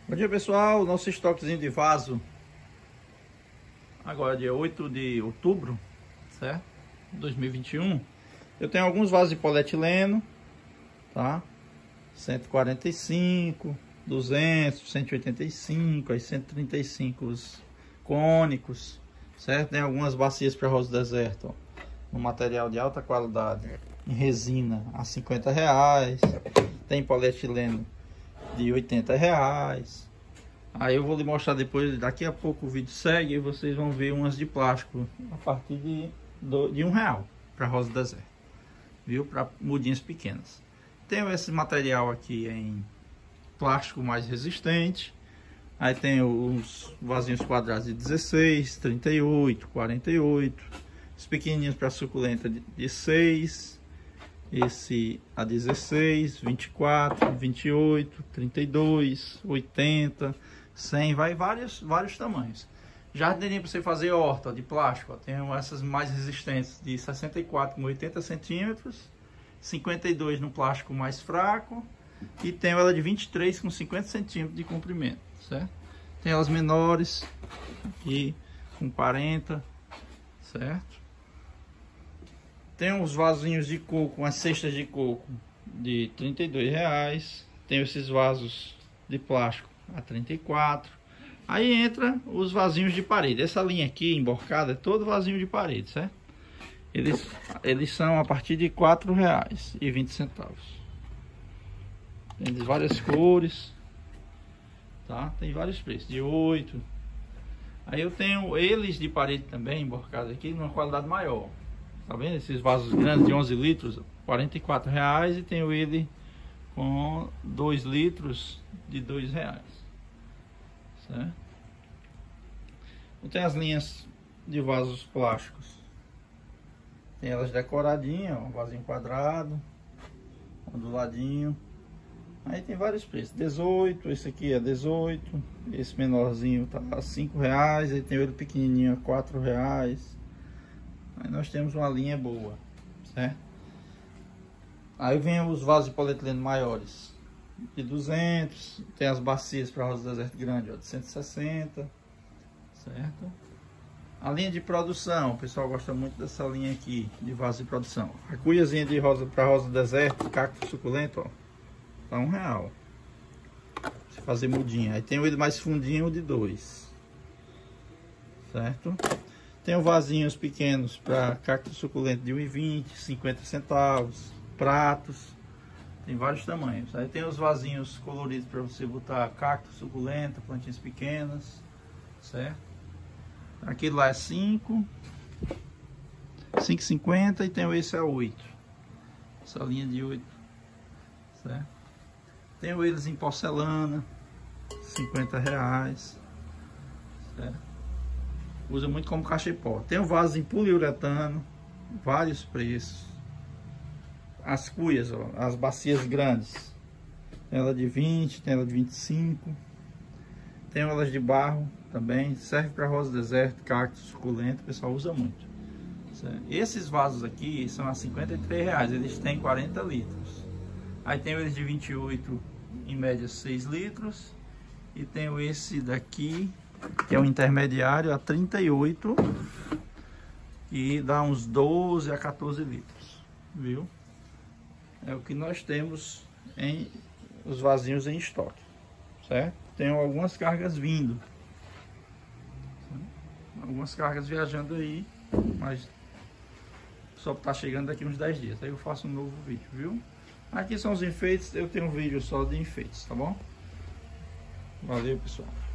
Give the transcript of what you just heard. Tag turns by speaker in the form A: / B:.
A: Bom dia, pessoal. Nosso estoquezinho de vaso. Agora dia 8 de outubro, certo? 2021. Eu tenho alguns vasos de polietileno, tá? 145, 200, 185, aí 135 os cônicos, certo? Tem algumas bacias para arroz do deserto, ó, no material de alta qualidade, em resina, a R$50. Tem polietileno de R$80. Aí eu vou lhe mostrar depois, daqui a pouco o vídeo segue e vocês vão ver umas de plástico a partir de R$1 para rosa do deserto, viu? Para mudinhas pequenas. Tenho esse material aqui em plástico mais resistente. Aí tem os vasinhos quadrados de 16, 38, 48. Os pequenininhos para suculenta de 6. Esse a 16, 24, 28, 32, 80, 100, vai vários tamanhos. Jardineirinho para você fazer horta de plástico, ó, tem essas mais resistentes de 64 com 80 centímetros, 52 no plástico mais fraco e tem ela de 23 com 50 centímetros de comprimento, certo? Tem elas menores aqui com 40, certo? Tem uns vasinhos de coco, umas cestas de coco de R$32. Tem esses vasos de plástico a 34. Aí entra os vasinhos de parede. Essa linha aqui emborcada é todo vasinho de parede, certo? Eles são a partir de R$4,20. Tem de várias cores, tá? Tem vários preços, de 8. Aí eu tenho eles de parede também emborcados aqui numa qualidade maior. Tá vendo? Esses vasos grandes de 11 litros, R$44. E tenho ele com 2 litros de R$2. Certo? Eu tenho as linhas de vasos plásticos. Tem elas decoradinhas, ó, um vasinho quadrado, onduladinho. Aí tem vários preços. 18, esse aqui é 18. Esse menorzinho tá a R$5. Aí tem ele pequenininho a R$4. Aí nós temos uma linha boa, certo? Aí vem os vasos de polietileno maiores de 200. Tem as bacias para rosa do deserto grande, ó, de 160, certo? A linha de produção, o pessoal gosta muito dessa linha aqui de vaso de produção. A cuiazinha de rosa para rosa do deserto, cacto suculento, ó, tá R$1. Se fazer mudinha. Aí tem o mais fundinho de 2, certo? Tem vasinhos pequenos para cacto suculento de 1,20, 50 centavos, pratos, tem vários tamanhos. Aí tem os vasinhos coloridos para você botar cacto suculento, plantinhas pequenas, certo? Aquele lá é 5, 5,50 e tem esse a 8, essa linha de 8, certo? Tenho eles em porcelana, R$50, certo? Usa muito como cachepó. Tem o vaso em poliuretano, vários preços. As cuias, ó, as bacias grandes, tem ela de 20, tem ela de 25. Tem elas de barro também, serve para rosa do deserto, cacto, suculento, o pessoal usa muito. Certo? Esses vasos aqui são a R$53, eles têm 40 litros. Aí tem eles de 28, em média 6 litros. E tem esse daqui, que é o intermediário, a 38, e dá uns 12 a 14 litros, viu? É o que nós temos em os vasinhos em estoque, certo? Tem algumas cargas vindo, algumas cargas viajando aí, mas só tá chegando daqui uns 10 dias. Aí eu faço um novo vídeo, viu? Aqui são os enfeites, eu tenho um vídeo só de enfeites, tá bom? Valeu, pessoal.